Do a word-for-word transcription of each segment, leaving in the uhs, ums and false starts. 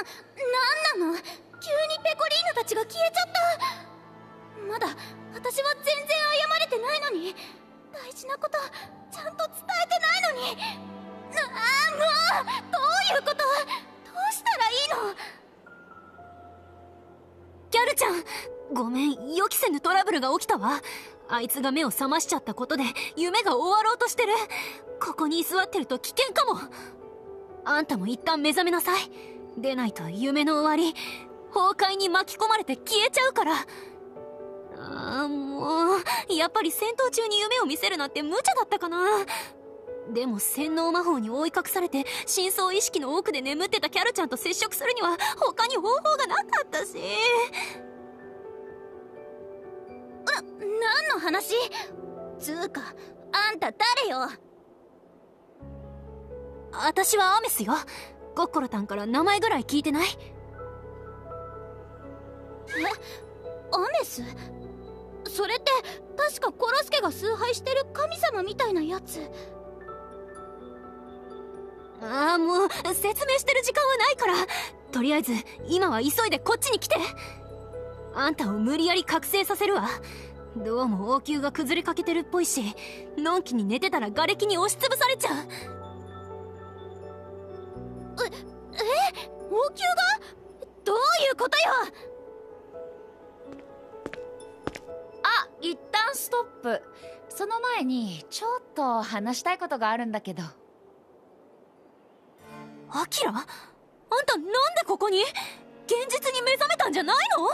なんなの？急にペコリーヌたちが消えちゃった。まだ私は全然謝れてないのに、大事なことちゃんと伝えてないのに。なあ、もうどういうこと？どうしたらいいの？ ギャルちゃん、ごめん、予期せぬトラブルが起きたわ。あいつが目を覚ましちゃったことで夢が終わろうとしてる。ここに居座ってると危険かも。あんたも一旦目覚めなさい。でないと夢の終わり、崩壊に巻き込まれて消えちゃうから。あーもう、やっぱり戦闘中に夢を見せるなんて無茶だったかな。でも洗脳魔法に覆い隠されて深層意識の奥で眠ってたキャルちゃんと接触するには他に方法がなかったし。 な、何の話？つうか、あんた誰よ？ 私はアメスよ。ゴッコロタンから名前ぐらい聞いてない？ え、アメス？それって確かコロスケが崇拝してる神様みたいなやつ。 ああ、もう説明してる時間はないから、とりあえず今は急いでこっちに来て。あんたを無理やり覚醒させるわ。どうも王宮が崩れかけてるっぽいし、のんきに寝てたら瓦礫に押しつぶされちゃう。 え、え、王宮が？どういうことよ？ あ、一旦ストップ。その前にちょっと話したいことがあるんだけど。 アキラ？あんたなんでここに？現実に目覚めたんじゃないの？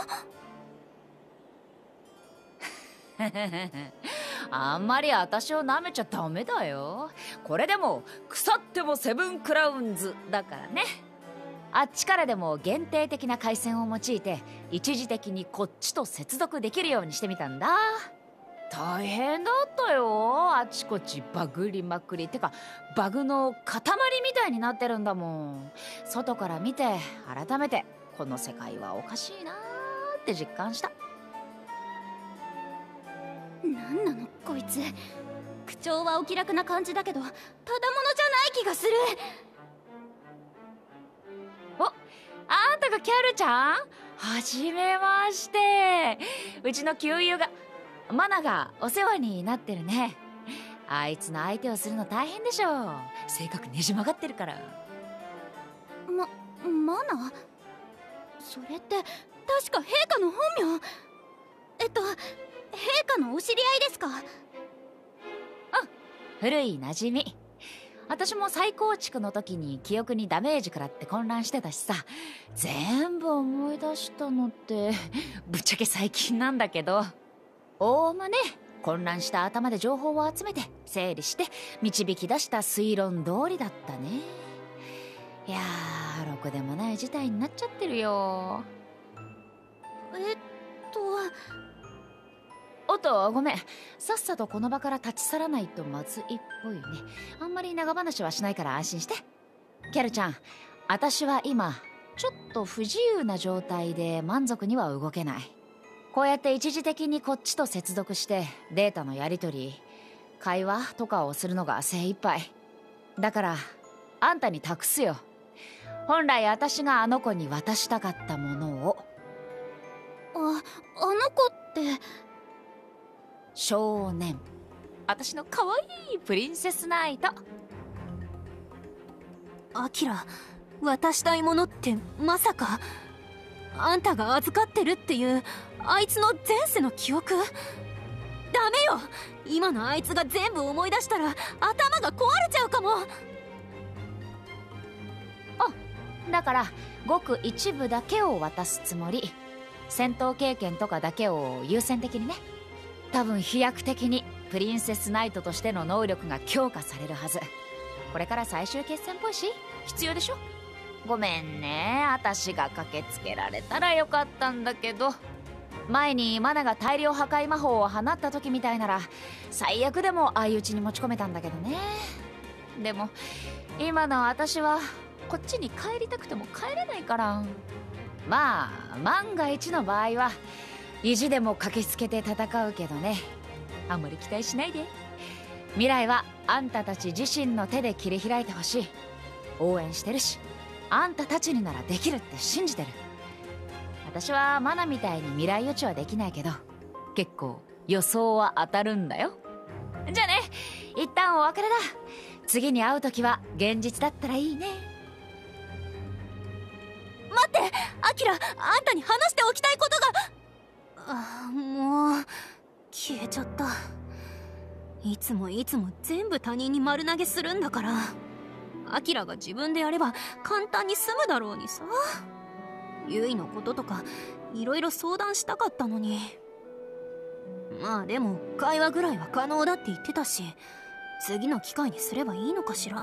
あんまり私を舐めちゃダメだよ。これでも腐ってもセブンクラウンズだからね。あっちからでも限定的な回線を用いて一時的にこっちと接続できるようにしてみたんだ。大変だったよ。あちこちバグりまくり。てかバグの塊みたいになってるんだもん。外から見て改めてこの世界はおかしいなーって実感した。 なんなのこいつ。口調はお気楽な感じだけどただものじゃない気がする。 お、あんたがキャルちゃん？はじめまして。うちの給油がマナがお世話になってるね。あいつの相手をするの大変でしょ。性格ねじ曲がってるから。 ま、マナ？それって確か陛下の本名。えっと陛下のお知り合いですか？ うん、古い馴染み。私も再構築の時に記憶にダメージ食らって混乱してたしさ、全部思い出したのってぶっちゃけ最近なんだけど、おおむね混乱した頭で情報を集めて整理して導き出した推論通りだったね。いやー、ろくでもない事態になっちゃってるよ。 えっとおっと、ごめん。さっさとこの場から立ち去らないとまずいっぽいね。あんまり長話はしないから安心して。キャルちゃん、私は今ちょっと不自由な状態で満足には動けない。こうやって一時的にこっちと接続してデータのやり取り、会話とかをするのが精一杯だから、あんたに託すよ。本来私があの子に渡したかったものを。 あ、あの子って少年。私の可愛いプリンセスナイト。 アキラ、渡したいものってまさかあんたが預かってるっていうあいつの前世の記憶？ダメよ。今のあいつが全部思い出したら頭が壊れちゃうかも。 あ、だからごく一部だけを渡すつもり。戦闘経験とかだけを優先的にね。多分飛躍的にプリンセスナイトとしての能力が強化されるはず。これから最終決戦っぽいし必要でしょ。ごめんね、私が駆けつけられたらよかったんだけど。前にマナが大量破壊魔法を放った時みたいなら最悪でも相打ちに持ち込めたんだけどね。でも今の私はこっちに帰りたくても帰れないから。まあ万が一の場合は意地でも駆けつけて戦うけどね。あんまり期待しないで。未来はあんたたち自身の手で切り開いてほしい。応援してるし。 あんたたちにならできるって信じてる。私はマナみたいに未来予知はできないけど、結構予想は当たるんだよ。じゃあね、一旦お別れだ。次に会う時は現実だったらいいね。 待って、アキラ、あんたに話しておきたいことが。あ、もう消えちゃった。いつもいつも全部他人に丸投げするんだから、アキラが自分でやれば簡単に済むだろうにさ。ユイのこととかいろいろ相談したかったのに。まあでも会話ぐらいは可能だって言ってたし、次の機会にすればいいのかしら。 あ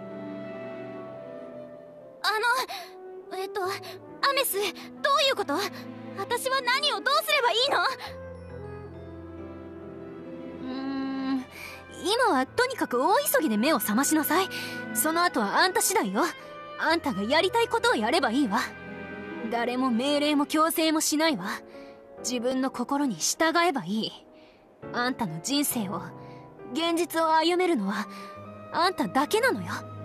のえっとアメス、どういうこと？私は何をどうすればいいの？ うーん、今はとにかく大急ぎで目を覚ましなさい。その後はあんた次第よ。あんたがやりたいことをやればいいわ。誰も命令も強制もしないわ。自分の心に従えばいい。あんたの人生を、現実を歩めるのはあんただけなのよ。